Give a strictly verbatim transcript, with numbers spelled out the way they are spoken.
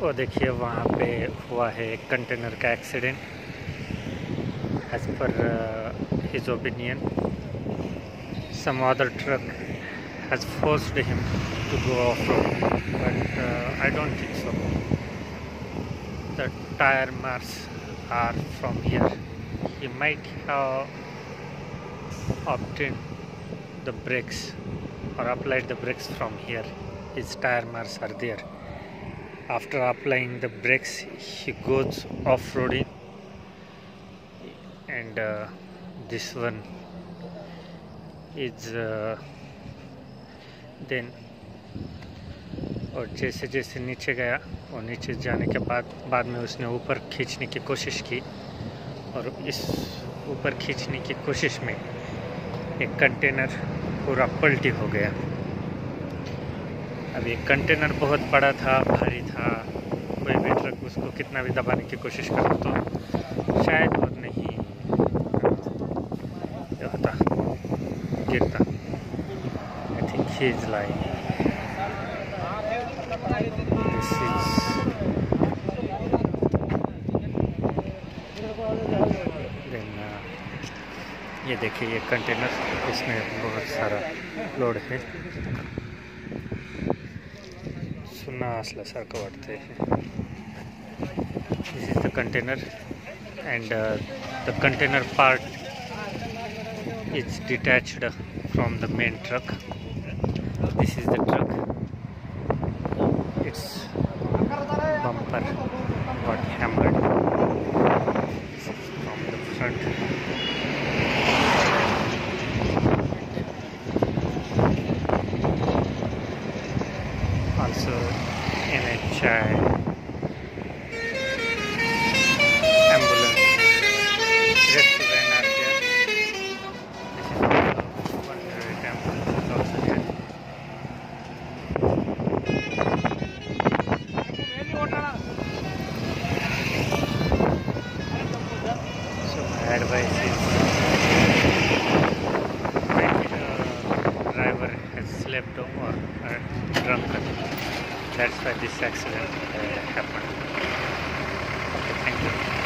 वो देखिए वहाँ पे हुआ है एक कंटेनर का accident. As per his opinion some other truck has forced him to go off-road, but uh, I don't think so. The tire marks are from here. He might have obtained the brakes or applied the brakes from here. His tire marks are there. After applying the brakes, he goes off-roading, and uh, this one is uh, then और जैसे जैसे नीचे गया और नीचे जाने के बाद बाद में उसने ऊपर खींचने की कोशिश की, और इस ऊपर खींचने की कोशिश में एक कंटेनर पूरा पलटी हो गया। अब ये कंटेनर बहुत बड़ा था, भारी था, कोई भी ट्रक उसको कितना भी दबाने की कोशिश करे तो शायद वो नहीं होता, गिरता। I think he is lying. This is then ये देखिए ये कंटेनर, इसमें बहुत सारा लोड है। सुना असल्यासारखं वाटतंय। This is the container, and uh, the container part is detached from the main truck. This is the truck. Its bumper got hammered. This is from the front. Also N H I ambulance rescue van are there. This is also one private ambulance is also there. So my advice is, maybe the driver has slept or uh, drunken. That's why this accident uh, happened. Okay, thank you.